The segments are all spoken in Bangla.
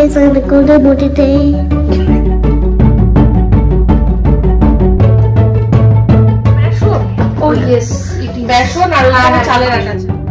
guys on the Golden Boat today. Oh yes, বেসন আর চালের আটা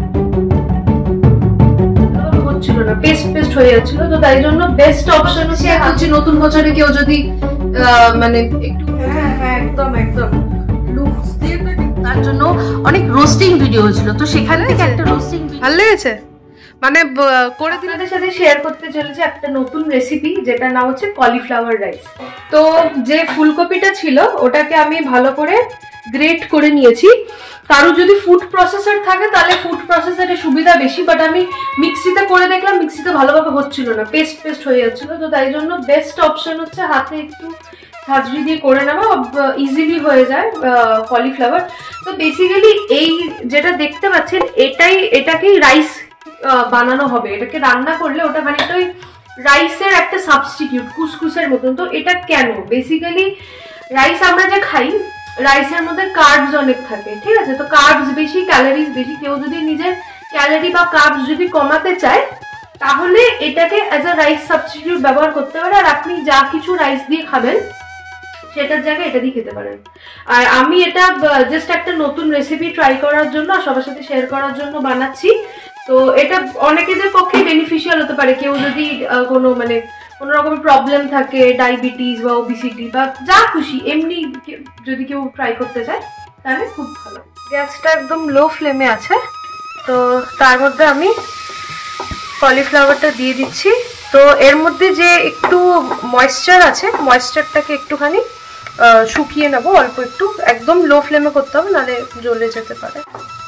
হচ্ছিল না, পেস্ট হয়ে যাচ্ছিল, তো তাই জন্য বেস্ট অপশন হচ্ছে নতুন বছরে কেউ যদি মানে একটু একদম লুকস দিয়ে, তার জন্য অনেক রোস্টিং ভিডিও হয়েছিল, তো সেখানে একটা রোস্টিং ভালো লেগেছে, মানে করে দিনের সাথে শেয়ার করতে চলেছে একটা নতুন রেসিপি, যেটা নাম হচ্ছে কলিফ্লাওয়ার রাইস। তো যে ফুলকপিটা ছিল ওটাকে আমি ভালো করে গ্রেট করে নিয়েছি। কারো যদি ফুড প্রসেসর থাকে তাহলে ফুড প্রসেসরের সুবিধা বেশি, বাট আমি মিক্সিতে করে দেখলাম মিক্সিতে ভালোভাবে হচ্ছিল না, পেস্ট হয়ে যাচ্ছিল, তো তাই জন্য বেস্ট অপশন হচ্ছে হাতে একটু ঝাঁঝরি দিয়ে করে নেওয়া, ইজিলি হয়ে যায় কলিফ্লাওয়ার। তো বেসিক্যালি এই যেটা দেখতে পাচ্ছেন এটাকেই রাইস বানানো হবে, এটাকে রান্না করলে ওটা খানিকটা ওই রাইসের একটা সাবস্টিটিউট, কুসকুসের মতন। তো এটা কেন? বেসিক্যালি রাইস আমরা যে খাই, রাইসের মধ্যে কার্বস অনেক থাকে, ঠিক আছে? তো কার্বস বেশি, ক্যালোরিজ বেশি। কেউ যদি নিজের ক্যালোরি বা কার্বস যদি কমাতে চায় তাহলে এটাকে অ্যাজ আ রাইস সাবস্টিটিউট ব্যবহার করতে পারে, আর আপনি যা কিছু রাইস দিয়ে খাবেন সেটার জায়গায় এটা দিয়ে খেতে পারেন। আর আমি এটা জাস্ট একটা নতুন রেসিপি ট্রাই করার জন্য, সবার সাথে শেয়ার করার জন্য বানাচ্ছি। তো এটা অনেকেদের পক্ষে বেনিফিশিয়াল হতে পারে, কেউ যদি কোনো রকমের প্রবলেম থাকে, ডায়াবেটিস বা ওবিসিটি বা যা খুশি, এমনি যদি কেউ ট্রাই করতে চায় তাহলে খুব ভালো। গ্যাসটা একদম লো ফ্লেমে আছে, তো তার মধ্যে আমি কলিফ্লাওয়ারটা দিয়ে দিচ্ছি। তো এর মধ্যে যে একটু ময়েশ্চার আছে, ময়েশ্চারটাকে একটুখানি শুকিয়ে নেবো অল্প একটু, একদম লো ফ্লেমে করতে হবে, নাহলে জ্বলে যেতে পারে।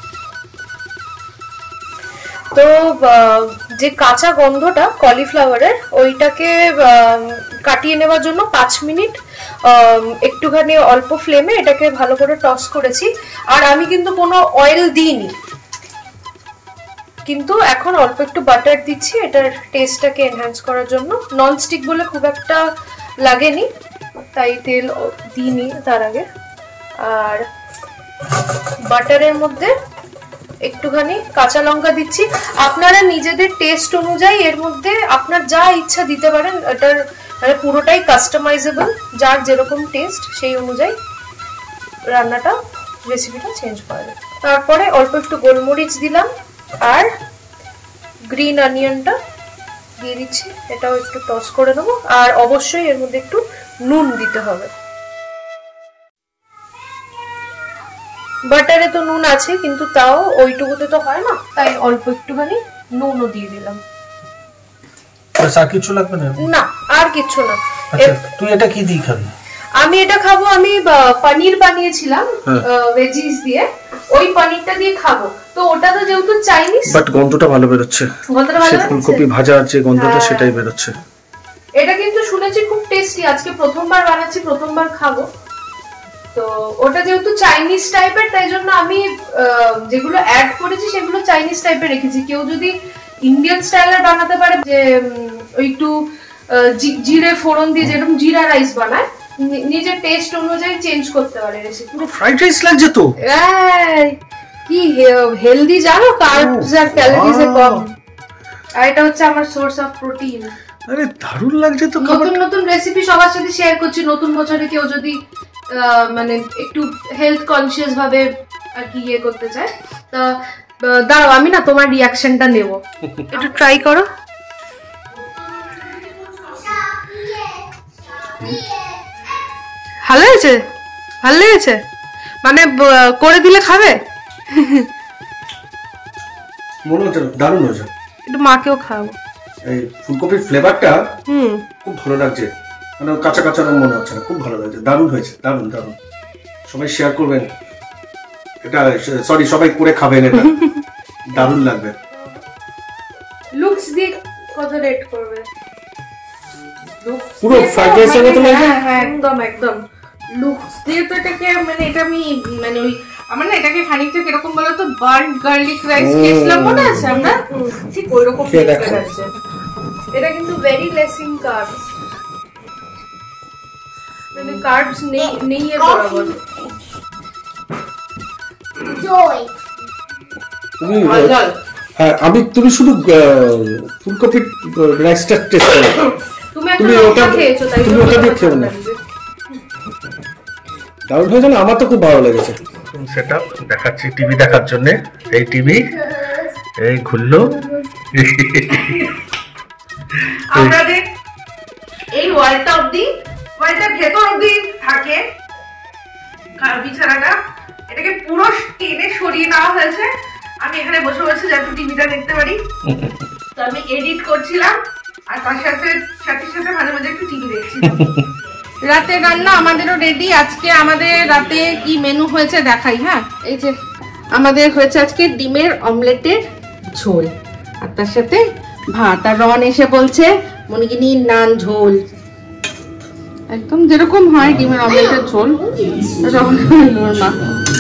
তো যে কাঁচা গন্ধটা কলিফ্লাওয়ারের, ওইটাকে কাটিয়ে নেওয়ার জন্য 5 মিনিট একটুখানি অল্প ফ্লেমে এটাকে ভালো করে টস করেছি। আর আমি কিন্তু কোনো অয়েল দিইনি, কিন্তু এখন অল্প একটু বাটার দিচ্ছি এটার টেস্টটাকে এনহ্যান্স করার জন্য। ননস্টিক বলে খুব একটা লাগেনি, তাই তেল দিইনি তার আগে। আর বাটারের মধ্যে একটুখানি কাঁচা লঙ্কা দিচ্ছি। আপনারা নিজেদের টেস্ট অনুযায়ী এর মধ্যে আপনার যা ইচ্ছা দিতে পারেন, এটার পুরোটাই কাস্টমাইজেবল, যার যেরকম টেস্ট সেই অনুযায়ী রান্নাটা, রেসিপিটা চেঞ্জ করা যায়। তারপরে অল্প একটু গোলমরিচ দিলাম আর গ্রিন অনিয়নটা দিয়ে দিচ্ছি, এটাও একটু টস করে দেবো। আর অবশ্যই এর মধ্যে একটু নুন দিতে হবে। বাটারে তো নুন আছে, কিন্তু তাও ওইটুকুতে তো হয় না, তাই অল্প একটুখানি নুনও দিয়ে দিলাম। আর কিছু লাগবে না? না, আর কিছু না। আচ্ছা, তুই এটা কি দিয়ে খাবি? আমি এটা খাবো, আমি পনির বানিয়েছিলাম ভেজিস দিয়ে, ওই পনিরটা দিয়ে খাবো। তো ওটা তো যেহেতু চাইনিজ, বাট গন্ধটা ভালো বেরোচ্ছে, ফুলকপি ভাজা যে গন্ধটা সেটাই বেরোচ্ছে। এটা কিন্তু শুনেছি খুব টেস্টি, আজকে প্রথমবার বানাচ্ছি, প্রথমবার খাবো। তো ওটা যেহেতু চাইনিজ টাইপের, তাই জন্য আমি যেগুলো অ্যাড করেছি সেগুলো চাইনিজ টাইপের রেখেছি। কেউ যদি ইন্ডিয়ান স্টাইলের বানাতে পারে, যে একটু জিরে ফোড়ন দিয়ে যেরকম জিরা রাইস বানায়, নিজের টেস্ট অনুযায়ী চেঞ্জ করতে পারে রেসিপি। পুরো ফ্রাইড রাইস লাগছে তো, কি হেলদি জানো, কার্বস আর ক্যালোরিজ কম, আর এটা হচ্ছে আমার সোর্স অফ প্রোটিন। আরে দারুণ লাগছে তো। নতুন রেসিপি সবার সাথে শেয়ার করছি। নতুন বছরে কেউ যদি একটু হেলথ কনসিয়াস ভাবে আর কি ইয়ে করতে চায়, তা দাঁড়াও আমি না তোমার রিয়াকশনটা নেব, একটু ট্রাই করো। ভালো হয়েছে? ভালো লেগেছে? মানে করে দিলে খাবে? মনে হচ্ছে দারুণ হয়েছে। একটু মাকেও খাওয়াবো। এই ফুলকপির ফ্লেভারটা খুব ভালো লাগছে, মানে কাঁচা কাঁচা মনে হচ্ছে না, খুব ভালো লাগছে, দারুণ হয়েছে, দারুণ। সবাই শেয়ার করবেন এটা, সরি সবাই করে খাবেন এটা, দারুণ লাগবে। লুকস দিয়ে কত রেট করবে? পুরো ফ্রাইড রাইসের মতো লাগছে। হ্যাঁ একদম লুকস দিয়ে তো এটাকে, মানে এটা আমি ওই আমার না এটাকে খানিকটা কিরকম বলো তো, বার্ন গার্লিক রাইস খেয়েছিলাম মনে আছে আমরা, ঠিক ওইরকম টেস্ট লাগছে। এটা কিন্তু ভেরি লেস ইন কার্বস, মানে কার্বস নেই এর বরাবর। Joy. হ্যাঁ তুমি শুধু ফুলকপি রাইসটা টেস্ট করো, তুমি ওটা দিয়ে খেও না, দারুণ হয়েছে না? আমার তো খুব ভালো লেগেছে। সেটআপ দেখাচ্ছি টিভি দেখার জন্য। এই টিভি এই ঘুরলো, আপনাদের এই ওয়ালটা অবধি, ওয়ালটার ভেতর অবধি থাকে বিছানাটা, এটাকে পুরো টেনে সরিয়ে নেওয়া হয়েছে। আমি এখানে বসে বসে যাতে টিভিটা দেখতে পারি। তো আমি এডিট করছিলাম আর তার সাথে সাথে সাথে মাঝে মাঝে একটু টিভি দেখছিলাম। রাতে রান্না আমাদেরও রেডি। আজকে আমাদের রাতে কি মেনু হয়েছে দেখাই। হ্যাঁ, এই যে আমাদের হয়েছে আজকে ডিমের অমলেটের ঝোল আর তার সাথে ভাত। আর রন এসে বলছে মনিগিনি নান ঝোল, একদম যেরকম হয় ডিমের অমলেটের ঝোল। মা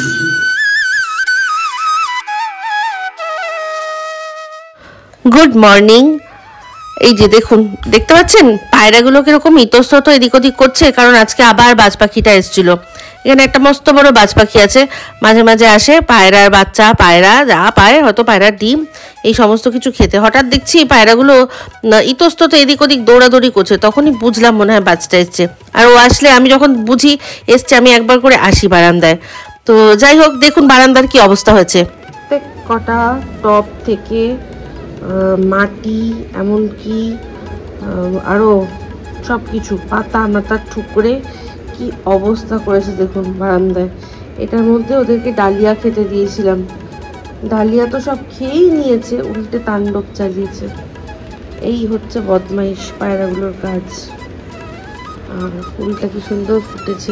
গুড মর্নিং। এই যে দেখুন, দেখতে পাচ্ছেন পায়রাগুলো কিরকম ইতস্তত এদিক ওদিক করছে, কারণ আজকে আবার বাজ পাখিটা এসেছিল। এখানে একটা মস্ত বড় বাজ পাখি আছে, মাঝে মাঝে আসে পায়রার বাচ্চা, পায়রা যা পায়, হয়তো পায়রার ডিম, এই সমস্ত কিছু খেতে। হঠাৎ দেখছি পায়রাগুলো ইতস্তত এদিক ওদিক দৌড়াদৌড়ি করছে, তখনই বুঝলাম মনে হয় বাজটা এসছে। আর ও আসলে আমি যখন বুঝি এসছে, আমি একবার করে আসি বারান্দায়। তো যাই হোক, দেখুন বারান্দার কি অবস্থা হয়েছে। কটা টপ থেকে মাটি, এমনকি আরও সব কিছু পাতা মাথা ঠুক করে কি অবস্থা করেছে দেখুন বারান্দায়। এটার মধ্যে ওদেরকে ডালিয়া খেতে দিয়েছিলাম, ডালিয়া তো সব খেয়েই নিয়েছে, উল্টে তাণ্ডব চালিয়েছে। এই হচ্ছে বদমাইশ পায়রাগুলোর কাজ। আর ফুলটা কি সুন্দর ফুটেছে,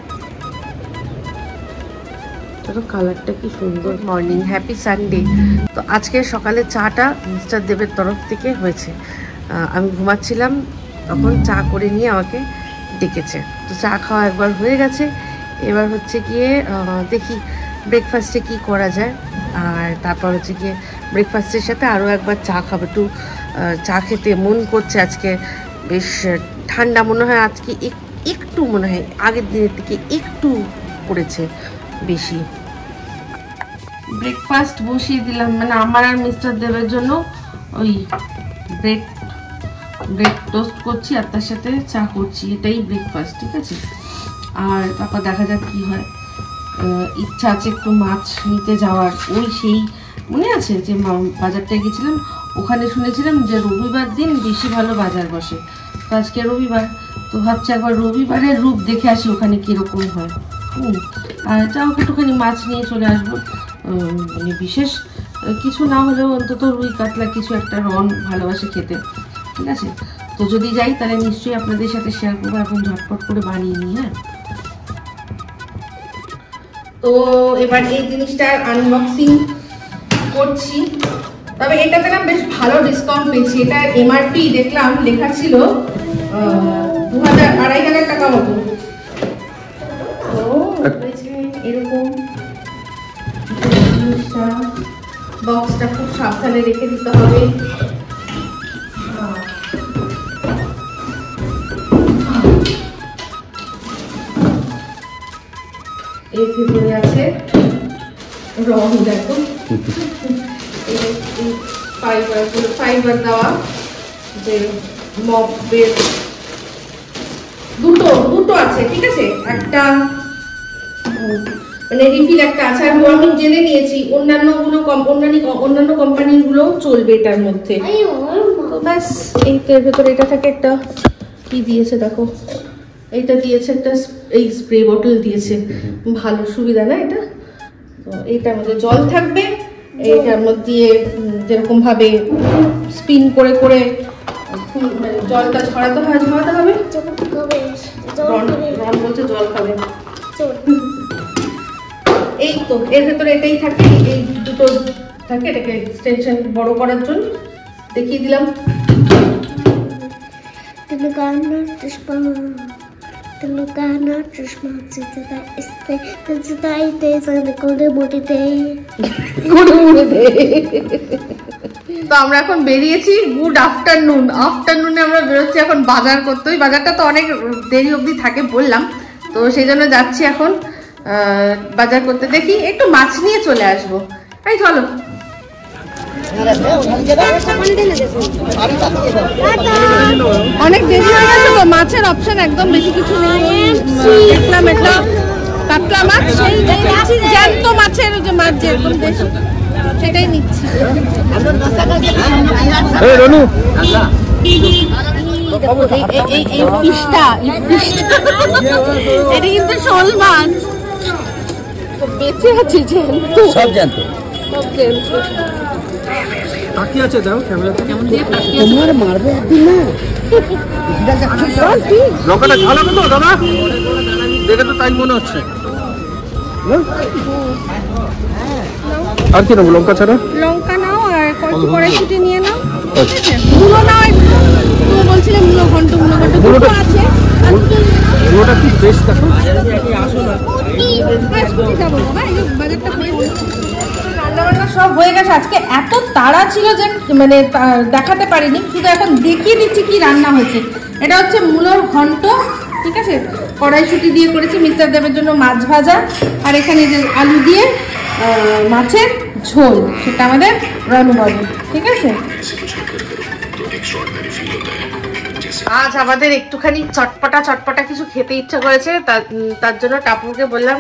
কালারটা কি সুন্দর। Morning, happy Sunday. তো আজকে সকালে চাটা মিস্টার দেবের তরফ থেকে হয়েছে। আমি ঘুমাচ্ছিলাম, তখন চা করে নিয়ে আমাকে ডেকেছে। তো চা খাওয়া একবার হয়ে গেছে, এবার হচ্ছে গিয়ে দেখি ব্রেকফাস্টে কি করা যায়। আর তারপর হচ্ছে গিয়ে ব্রেকফাস্টের সাথে আরও একবার চা খাবো। একটু চা খেতে মন করছে আজকে, বেশ ঠান্ডা মনে হয় আজকে, একটু মনে হয় আগের দিনের থেকে একটু পড়েছে বেশি। ব্রেকফাস্ট বসিয়ে দিলাম, মানে আমার আর মিস্টার দেবের জন্য ওই ব্রেড টোস্ট করছি আর তার সাথে চা করছি, এটাই ব্রেকফাস্ট, ঠিক আছে। আর তারপর দেখা যাক কি হয়। ইচ্ছা আছে একটু মাছ নিতে যাওয়ার। ওই সেই মনে আছে যে বাজারটায় গেছিলাম, ওখানে শুনেছিলাম যে রবিবার দিন বেশি ভালো বাজার বসে। তো আজকে রবিবার, তো ভাবছি একবার রবিবারের রূপ দেখে আসি ওখানে কীরকম হয়। আর যাও একটুখানি মাছ নিয়ে চলে আসবো, মানে বিশেষ কিছু না হলেও অন্তত রুই কাতলা কিছু একটা, রন ভালোবাসে খেতে, ঠিক আছে। তো যদি যাই তাহলে নিশ্চয়ই আপনাদের সাথে শেয়ার করবো, এখন ঝটপট করে বানিয়ে নিই। হ্যাঁ, তো এবার এই জিনিসটার আনবক্সিং করছি। তবে এটাতে না বেশ ভালো ডিসকাউন্ট পেয়েছি। এটা এমআরপি দেখলাম লেখা ছিল 2,000-2,500 টাকা মতো। তো এরকম বক্সটা খুব সাবধানে রেখে দিতে হবে। এর ভিতরে আছে রং, দেখো ফাইবার দেওয়া, যে মপের দুটো আছে, ঠিক আছে। একটা মানে রিফিল একটা আছে। আর আমি জেনে নিয়েছি অন্যান্য কোম্পানির গুলো চলবে এটার মধ্যে। তো ব্যাস, এইটার ভেতরে এটা থাকে একটা, কি দিয়েছে দেখো, এইটা দিয়েছে একটা, এই স্প্রে বোতল দিয়েছে, ভালো সুবিধা না এটা। তো এইটার মধ্যে জল থাকবে, এইটার মধ্যে যেরকম ভাবে স্পিন করে করে জলটা ছড়াতে হবে। রন বলছে জল খাবে। এই তো এর ভেতরে এটাই থাকে, এই দুটো থাকে, এটাকে এক্সটেনশন বড় করার জন্য দেখিয়ে দিলাম। তো আমরা এখন বেরিয়েছি, গুড আফটারনুনে আমরা বেরোচ্ছি এখন বাজার করতে। ওই বাজারটা তো অনেক দেরি অবধি থাকে বললাম, তো সেই জন্য যাচ্ছি এখন বাজার করতে। দেখি একটু মাছ নিয়ে চলে আসবো। এই চলো। অনেক বেশি হয়ে গেছে তো, মাছের অপশন একদম বেশি কিছু নেই। দেখলাম এটা কাতলা মাছ, জ্যান্ত মাছের যে মাছ যেরকম দেশি সেটাই নিচ্ছি। এটা কিন্তু শোল মাছ বেঁচে আছে, জ্যান্ত সব জ্যান্ত সব জ্যান্ত। তাকি আছে দাও ক্যামেরাতে, কেমন দিয়ে তোমার মারবে একদিন না। লঙ্কাটা ঝাল হবে তো দাদা? দেখে তো তাই মনে হচ্ছে। আর কি নেবো লঙ্কা ছাড়া? লঙ্কা নাও আর কড়াইশুঁটি নিয়ে নাও, ঠিক আছে? মুলো নাও, তুমি বলছিলে মুলো ঘন্ট, মুলো ঘন্ট দুটো আছে। মুলোটা কি বেশ দেখো। রান্নাবান্না সব হয়ে গেছে। আজকে এত তাড়া ছিল যে মানে দেখাতে পারিনি, শুধু এখন দেখিয়ে দিচ্ছি কি রান্না হয়েছে। এটা হচ্ছে মুলোর ঘন্ট, ঠিক আছে? কড়াইশুঁটি দিয়ে করেছি, মিস্টার দেবের জন্য মাছ ভাজা, আর এখানে যে আলু দিয়ে মাছের ঝোল, সেটা আমাদের রণবাবু, ঠিক আছে? আজ আমাদের একটুখানি চটপটা চটপটা কিছু খেতে ইচ্ছা করেছে, তার জন্য টাপুরকে বললাম।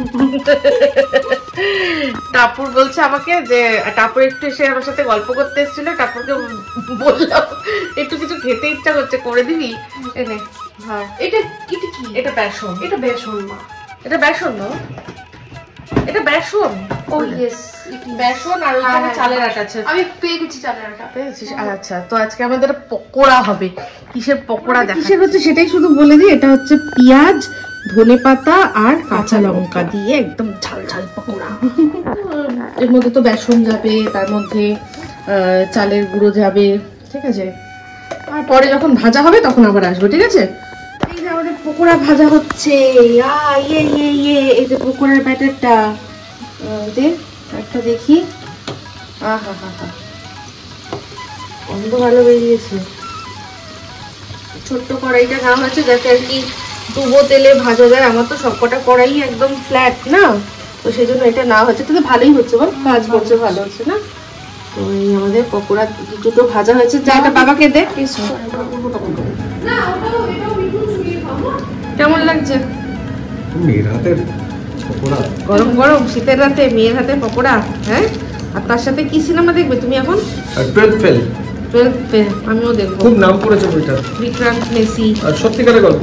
টাপুর বলছে আমাকে যে, টাপুর একটু এসে আমার সাথে গল্প করতে এসেছিল, টাপুরকে বললাম একটু কিছু খেতে ইচ্ছা করছে, করে দিবি এনে। হ্যাঁ, এটা কি? এটা বেসন। এটা বেসন মা, এটা বেসন না, এটা বেসন। ও ইয়েস, বেসন আর ওখানে চালের আটা আছে। আমি পেয়ে গেছি চালের আটা। পেয়েছিস? আচ্ছা, তো আজকে আমাদের পকোড়া হবে। কিসের পকোড়া দেখা? কিসের হচ্ছে সেটাই শুধু বলে দিই। এটা হচ্ছে পেঁয়াজ, ধনেপাতা আর কাঁচা লঙ্কা দিয়ে একদম ঝাল ঝাল পকোড়া। এর মধ্যে তো বেসন যাবে, তার মধ্যে চালের গুঁড়ো যাবে, ঠিক আছে? আর পরে যখন ভাজা হবে তখন আবার আসবো, ঠিক আছে? এই যে আমাদের পকোড়া ভাজা হচ্ছে। এই যে পকোড়ার ব্যাটারটা একটা দেখি। আহা হা হা, গন্ধ ভালো বেরিয়েছে। ছোট্ট কড়াইটা নেওয়া হয়েছে যাতে আর কি ডুবো তেলে ভাজা যায়। আমার তো সবকটা কড়াই একদম ফ্ল্যাট না, তো সেই জন্য এটা নেওয়া হচ্ছে। তো ভালোই হচ্ছে, বল কাজ করছে, ভালো হচ্ছে না? তো এই আমাদের পকোড়া দুটো ভাজা হয়েছে। যা, এটা বাবাকে দে। কেমন লাগছে? মেয়ের হাতের পকোড়া, গরম গরম শীতের রাতে মেয়ের হাতে পকোড়া। হ্যাঁ, আর তার সাথে কি সিনেমা দেখবে তুমি এখন? 12 ফেল। 12 ফেল আমিও দেখবো। খুব নাম করেছে বইটা, বিক্রান্ত মেসি। আর সত্যিকারের গল্প।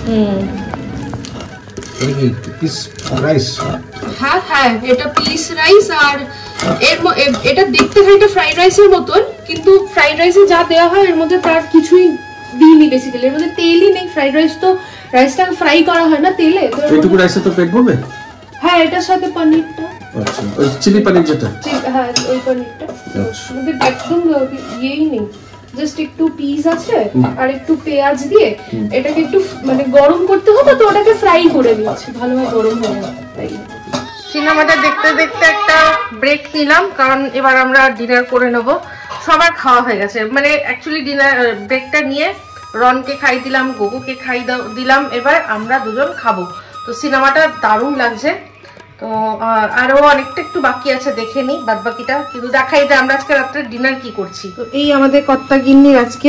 পিস রাইস। হ্যাঁ হ্যাঁ, এটা পিস রাইস। আর এটা দেখতে খানিকটা ফ্রাইড রাইসের মতন, কিন্তু ফ্রাইড রাইসে যা দেওয়া হয় এর মধ্যে তার কিছুই দিইনি বেসিক্যালি। এর মধ্যে তেলই নেই। ফ্রাইড রাইস তো রাইসটা ফ্রাই করা হয় না তেলে। এইটুকু রাইসে তো পেট ভরবে? হ্যাঁ, এটার সাথে পনিরটা। আচ্ছা, ওই চিলি পনির যেটা। হ্যাঁ, ওই পনিরটা। আমাদের একদম ইয়েই নেই, জাস্ট একটু পিস আছে আর একটু পেঁয়াজ দিয়ে এটাকে একটু মানে গরম করতে হবে, তো ওটাকে ফ্রাই করে দিয়েছি, ভালোভাবে গরম হয়ে যাবে। সিনেমাটা দেখতে দেখতে একটা ব্রেক নিলাম, কারণ এবার আমরা ডিনার করে নেবো। সবার খাওয়া হয়ে গেছে, মানে অ্যাকচুয়ালি ডিনার ব্রেকটা নিয়ে রনকে খাই দিলাম, গোগুকে খাই দিলাম, এবার আমরা দুজন খাবো। তো সিনেমাটা দারুণ লাগছে। তো আরো অনেকটা একটু বাকি আছে, দেখে নিই বাদ বাকিটা, কিন্তু দেখাই যে আমরা আজকে রাত্রে ডিনার কি করছি। তো এই আমাদের কর্তা গিন্নির আজকে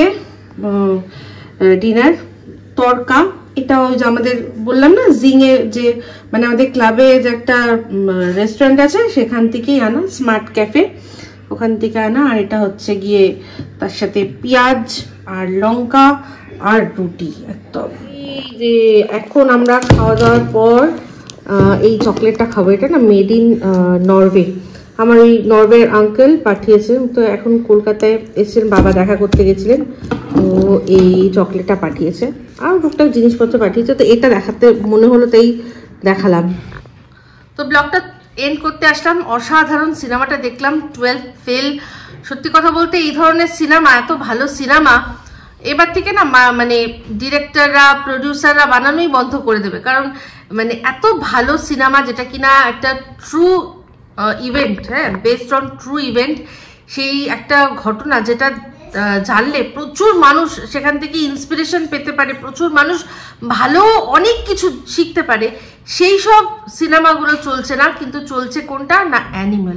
ডিনার তরকা। এটা ওই যে আমাদের বললাম না জিং এ, যে মানে আমাদের ক্লাবে যে একটা রেস্টুরেন্ট আছে সেখান থেকেই আনা, স্মার্ট ক্যাফে, ওখান থেকে আনা। আর এটা হচ্ছে গিয়ে তার সাথে পেঁয়াজ আর লঙ্কা আর রুটি একদম। এই যে এখন আমরা খাওয়া দাওয়ার পর এই চকলেটটা খাবো। এটা না মেড ইন নরওয়ে, আমার ওই নরওয়ের আঙ্কেল পাঠিয়েছেন। তো এখন কলকাতায় এসেছেন, বাবা দেখা করতে গেছিলেন, তো এই চকলেটটা পাঠিয়েছে আর টুকটাক জিনিসপত্র পাঠিয়েছে। তো এটা দেখাতে মনে হলো তাই দেখালাম। তো ব্লগটা এন্ড করতে আসলাম। অসাধারণ সিনেমাটা দেখলাম, 12 ফেল। সত্যি কথা বলতে এই ধরনের সিনেমা, এত ভালো সিনেমা এবার থেকে না মানে ডিরেক্টররা, প্রডিউসাররা বানানোই বন্ধ করে দেবে। কারণ মানে এত ভালো সিনেমা, যেটা কিনা একটা ট্রু ইভেন্ট, হ্যাঁ, বেসড অন ট্রু ইভেন্ট, সেই একটা ঘটনা যেটা জানলে প্রচুর মানুষ সেখান থেকে ইন্সপিরেশন পেতে পারে, প্রচুর মানুষ ভালো অনেক কিছু শিখতে পারে। সেই সব সিনেমাগুলো চলছে না, কিন্তু চলছে কোনটা না, অ্যানিমেল।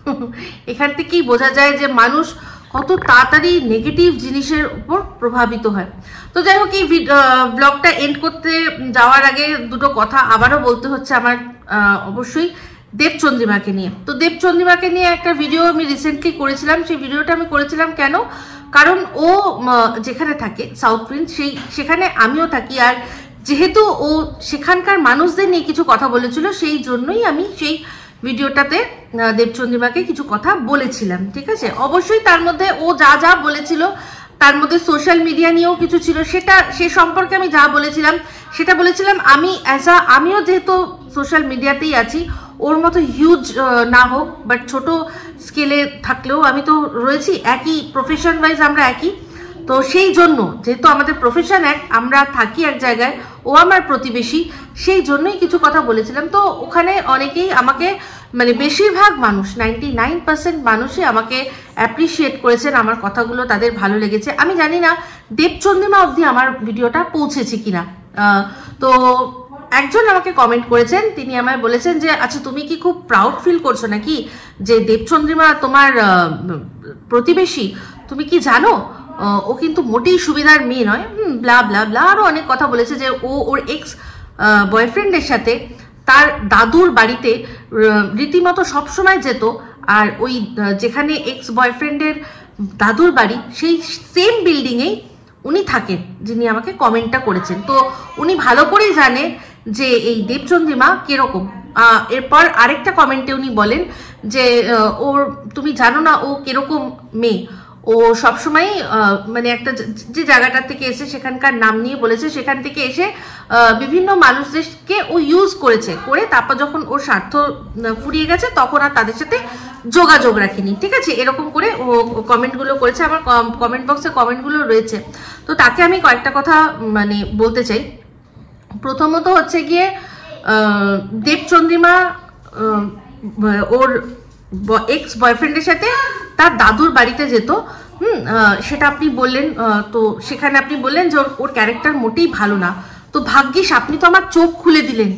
এখান থেকেই বোঝা যায় যে মানুষ কত তাড়াতাড়ি নেগেটিভ জিনিসের উপর প্রভাবিত হয়। তো যাই হোক, এই ব্লগটা এন্ড করতে যাওয়ার আগে দুটো কথা আবারও বলতে হচ্ছে আমার, অবশ্যই দেবচন্দ্রিমাকে নিয়ে। তো দেবচন্দ্রিমাকে নিয়ে একটা ভিডিও আমি রিসেন্টলি করেছিলাম। সেই ভিডিওটা আমি করেছিলাম কেন, কারণ ও যেখানে থাকে সাউথ প্রিন্স, সেখানে আমিও থাকি, আর যেহেতু ও সেখানকার মানুষদের নিয়ে কিছু কথা বলেছিল, সেই জন্যই আমি সেই ভিডিওটাতে দেবচন্দ্রিমাকে কিছু কথা বলেছিলাম। ঠিক আছে, অবশ্যই তার মধ্যে ও যা যা বলেছিল, তার মধ্যে সোশ্যাল মিডিয়া নিয়েও কিছু ছিল, সে সম্পর্কে আমি যা বলেছিলাম সেটা বলেছিলাম। আমিও যেহেতু সোশ্যাল মিডিয়াতেই আছি, ওর মতো হিউজ না হোক বাট ছোট স্কেলে থাকলেও আমি তো রয়েছি, একই প্রফেশন ওয়াইজ আমরা একই, তো সেই জন্য যেহেতু আমাদের প্রফেশন এক, আমরা থাকি এক জায়গায়, ও আমার প্রতিবেশী, সেই জন্যই কিছু কথা বলেছিলাম। তো ওখানে অনেকেই আমাকে, মানে বেশিরভাগ মানুষ 99% মানুষই আমাকে অ্যাপ্রিসিয়েট করেছেন, আমার কথাগুলো তাদের ভালো লেগেছে। আমি জানি না দেবচন্দ্রিমা অবধি আমার ভিডিওটা পৌঁছেছে কিনা। তো একজন আমাকে কমেন্ট করেছেন, তিনি আমায় বলেছেন যে আচ্ছা তুমি কি খুব প্রাউড ফিল করছো নাকি যে দেবচন্দ্রিমা তোমার প্রতিবেশী, তুমি কি জানো ও কিন্তু মোটেই সুবিধার মেয়ে নয়, ব্লা ব্লা ব্লা, আরো অনেক কথা বলেছে যে ওর এক্স বয়ফ্রেন্ডের সাথে তার দাদুর বাড়িতে রীতিমতো সবসময় যেত, আর ওই যেখানে এক্স বয়ফ্রেন্ডের দাদুর বাড়ি সেই সেম বিল্ডিংয়েই উনি থাকেন, যিনি আমাকে কমেন্টটা করেছেন। তো উনি ভালো করেই জানে যে এই দেবচন্দ্রিমা কিরকম। এরপর আরেকটা কমেন্টে উনি বলেন যে তুমি জানো না ও কিরকম মেয়ে, ও সবসময় মানে একটা যে জায়গাটা থেকে এসে সেখানকার নাম নিয়ে বলেছে, সেখান থেকে এসে বিভিন্ন মানুষদেরকে ও ইউজ করে তারপর যখন ওর স্বার্থ ফুরিয়ে গেছে তখন আর তাদের সাথে যোগাযোগ রাখিনি। ঠিক আছে, এরকম করে ও কমেন্টগুলো করেছে, আমার কমেন্ট বক্সে কমেন্টগুলো রয়েছে। তো তাকে আমি কয়েকটা কথা মানে বলতে চাই। প্রথমত হচ্ছে গিয়ে দেবচন্দ্রিমা ওর এক্স বয়ফ্রেন্ডের সাথে তার দাদুর বাড়িতে যেত, সেটা আপনি বললেন। তো সেখানে আপনি বললেন যে ওর ক্যারেক্টার মোটেই ভালো না। তো ভাগ্যিস আপনি তো আমার চোখ খুলে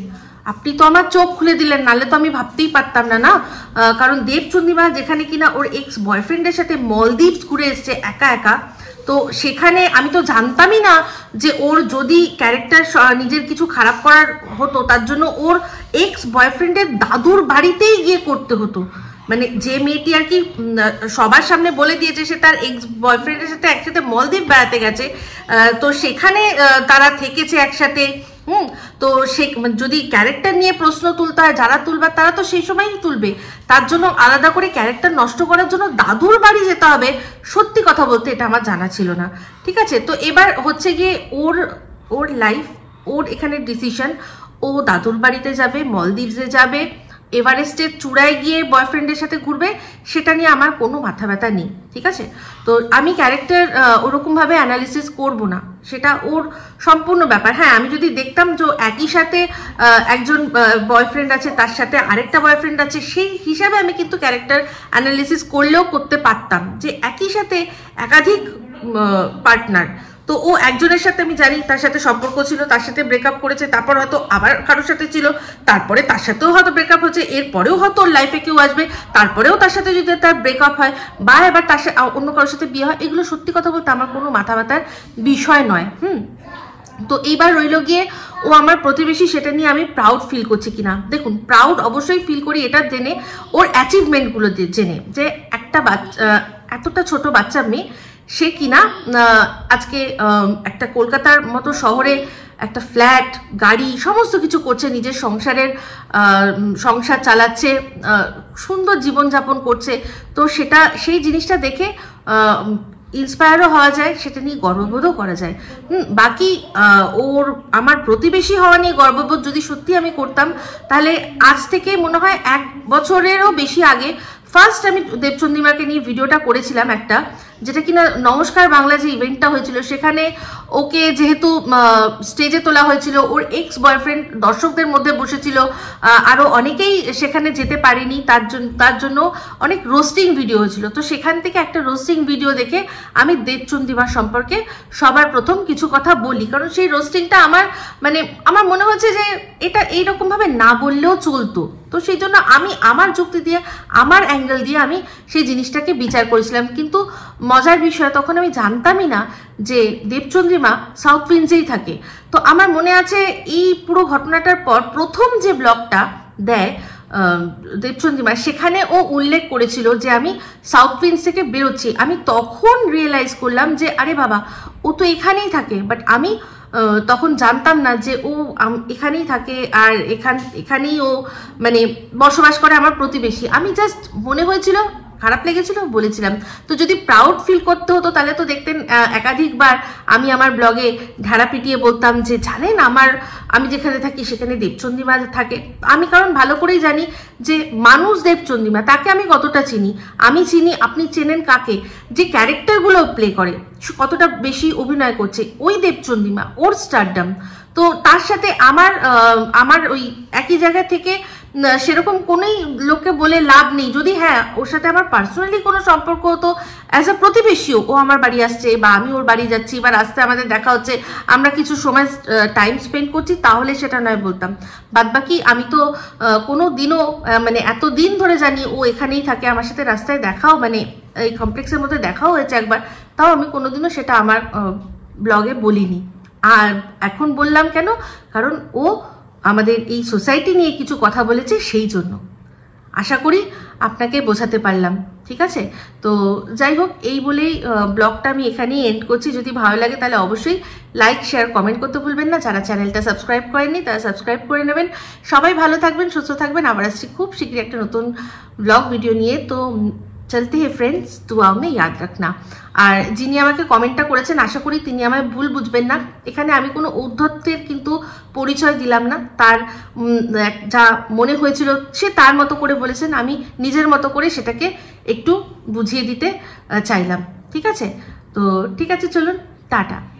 দিলেন, নাহলে তো আমি ভাবতেই পারতাম না। কারণ দেবচন্দ্রিমা যেখানে কিনা ওর এক্স বয়ফ্রেন্ডের সাথে মলদ্বীপ ঘুরে এসছে একা একা, তো সেখানে আমি তো জানতামই না যে ওর যদি ক্যারেক্টার নিজের কিছু খারাপ করার হতো তার জন্য ওর এক্স বয়ফ্রেন্ডের দাদুর বাড়িতেই গিয়ে করতে হতো। মানে যে মেয়েটি আর কি সবার সামনে বলে দিয়েছে সে তার এক্স বয়ফ্রেন্ডের সাথে একসাথে মলদ্বীপ বেড়াতে গেছে, তো সেখানে তারা থেকেছে একসাথে। তো সে যদি ক্যারেক্টার নিয়ে প্রশ্ন তুলতে হয়, যারা তুলবে তারা তো সেই সময়ই তুলবে, তার জন্য আলাদা করে ক্যারেক্টার নষ্ট করার জন্য দাদুর বাড়ি যেতে হবে, সত্যি কথা বলতে এটা আমার জানা ছিল না। ঠিক আছে, তো এবার হচ্ছে গিয়ে ওর লাইফ, ওর এখানে ডিসিশন, ও দাদুর বাড়িতে যাবে, মলদ্বীপসে যাবে, এভারেস্টের চূড়ায় গিয়ে বয়ফ্রেন্ডের সাথে ঘুরবে, সেটা নিয়ে আমার কোনো মাথা ব্যথা নেই। ঠিক আছে, তো আমি ক্যারেক্টার ওরকমভাবে অ্যানালিসিস করব না, সেটা ওর সম্পূর্ণ ব্যাপার। হ্যাঁ, আমি যদি দেখতাম যে একই সাথে একজন বয়ফ্রেন্ড আছে, তার সাথে আরেকটা বয়ফ্রেন্ড আছে, সেই হিসাবে আমি কিন্তু ক্যারেক্টার অ্যানালিসিস করলেও করতে পারতাম যে একই সাথে একাধিক পার্টনার। তো ও একজনের সাথে আমি জানি তার সাথে সম্পর্ক ছিল, তার সাথে ব্রেকআপ করেছে, তারপর হয়তো আবার কারোর সাথে ছিল, তারপরে তার সাথেও হয়তো ব্রেকআপ হচ্ছে, এরপরেও হয়তো ওর লাইফে কেউ আসবে, তারপরেও তার সাথে যদি তার ব্রেকআপ হয় বা এবার তার সাথে অন্য কারোর সাথে বিয়ে হয়, এগুলো সত্যি কথা বলতে আমার কোনো মাথা ব্যথার বিষয় নয়। তো এইবার রইল গিয়ে ও আমার প্রতিবেশী, সেটা নিয়ে আমি প্রাউড ফিল করছি কিনা। দেখুন, প্রাউড অবশ্যই ফিল করি এটা জেনে, ওর অ্যাচিভমেন্টগুলো জেনে, যে একটা এতটা ছোট বাচ্চা মেয়ে, সে কিনা আজকে একটা কলকাতার মতো শহরে একটা ফ্ল্যাট, গাড়ি, সমস্ত কিছু করছে, নিজের সংসার চালাচ্ছে, সুন্দর জীবনযাপন করছে। তো সেই জিনিসটা দেখে ইন্সপায়ারও হওয়া যায়, সেটা নিয়ে গর্ববোধও করা যায়। বাকি আমার প্রতিবেশী হওয়া নিয়ে গর্ববোধ যদি সত্যি আমি করতাম, তাহলে আজ থেকে মনে হয় 1 বছরেরও বেশি আগে ফার্স্ট আমি দেবচন্দ্রিমাকে নিয়ে ভিডিওটা করেছিলাম একটা, যেটা কিনা নমস্কার বাংলা যে ইভেন্টটা হয়েছিল সেখানে ওকে যেহেতু স্টেজে তোলা হয়েছিল, ওর এক্স বয়ফ্রেন্ড দর্শকদের মধ্যে বসেছিল, আরও অনেকেই সেখানে যেতে পারেনি, তার জন্য অনেক রোস্টিং ভিডিও হয়েছিল। তো সেখান থেকে একটা রোস্টিং ভিডিও দেখে আমি দেবচন্দিমা সম্পর্কে সবার প্রথম কিছু কথা বলি, কারণ সেই রোস্টিংটা আমার মনে হচ্ছে যে এটা এইরকমভাবে না বললেও চলতো। তো সেই জন্য আমি আমার যুক্তি দিয়ে, আমার অ্যাঙ্গেল দিয়ে আমি সেই জিনিসটাকে বিচার করেছিলাম। কিন্তু মজার বিষয়, তখন আমি জানতামই না যে দেবচন্দ্রিমা সাউথ উইন্ডসেই থাকে। তো আমার মনে আছে এই পুরো ঘটনাটার পর প্রথম যে ব্লগটা দেয় দেবচন্দ্রিমা, সেখানে ও উল্লেখ করেছিল যে আমি সাউথ উইন্ডস থেকে বেরোচ্ছি। আমি তখন রিয়েলাইজ করলাম যে আরে বাবা, ও তো এখানেই থাকে, বাট আমি তখন জানতাম না যে ও এখানেই থাকে আর এখানেই ও বসবাস করে, আমার প্রতিবেশী। আমি জাস্ট মনে হয়েছিল, খারাপ লেগেছিল, বলেছিলাম। তো যদি প্রাউড ফিল করতে হতো তাহলে তো দেখতেন একাধিকবার আমি আমার ব্লগে ঢাড়া পিটিয়ে বলতাম যে জানেন আমি যেখানে থাকি সেখানে দেবচন্দিমা থাকে। আমি কারণ ভালো করেই জানি যে মানুষ দেবচন্দিমা, তাকে আমি কতটা চিনি, আমি চিনি, আপনি চেনেন কাকে, যে ক্যারেক্টারগুলো প্লে করে, কতটা বেশি অভিনয় করছে, ওই দেবচন্দিমা, ওর স্টারডাম। তো তার সাথে আমার ওই একই জায়গা থেকে সেরকম কোনোই লোককে বলে লাভ নেই। যদি হ্যাঁ ওর সাথে আমার পার্সোনালি কোনো সম্পর্ক হতো, অ্যাজ আ প্রতিবেশীও, ও আমার বাড়ি আসছে বা আমি ওর বাড়ি যাচ্ছি বা রাস্তায় আমাদের দেখা হচ্ছে, আমরা কিছু সময় টাইম স্পেন্ড করছি, তাহলে সেটা নয় বলতাম। বাদবাকি আমি তো কোনো দিনও এত দিন ধরে জানি ও এখানেই থাকে, আমার সাথে রাস্তায় দেখাও এই কমপ্লেক্সের মধ্যে দেখাও হয়েছে একবার, তাও আমি কোনোদিনও সেটা আমার ব্লগে বলিনি। আর এখন বললাম কেন, কারণ ও আমাদের এই সোসাইটি নিয়ে কিছু কথা বলেছে, সেই জন্য। আশা করি আপনাকে বোঝাতে পারলাম, ঠিক আছে? তো যাই হোক, এই বলেই ব্লগটা আমি এখানেই এন্ড করছি। যদি ভালো লাগে তাহলে অবশ্যই লাইক, শেয়ার, কমেন্ট করতে ভুলবেন না। যারা চ্যানেলটা সাবস্ক্রাইব করেননি তারা সাবস্ক্রাইব করে নেবেন। সবাই ভালো থাকবেন, সুস্থ থাকবেন। আবার আসছি খুব শীঘ্রই একটা নতুন ব্লগ ভিডিও নিয়ে। তো চলতে হে ফ্রেন্ডস, দুয়াও মে ইয়াদ রাখনা। আর যিনি আমাকে কমেন্টটা করেছেন, আশা করি তিনি আমায় ভুল বুঝবেন না। এখানে আমি কোনো ঔদ্ধত্যের কিন্তু পরিচয় দিলাম না। তার যা মনে হয়েছিল সে তার মতো করে বলেছেন, আমি নিজের মতো করে সেটাকে একটু বুঝিয়ে দিতে চাইলাম, ঠিক আছে? তো ঠিক আছে, চলুন, টাটা।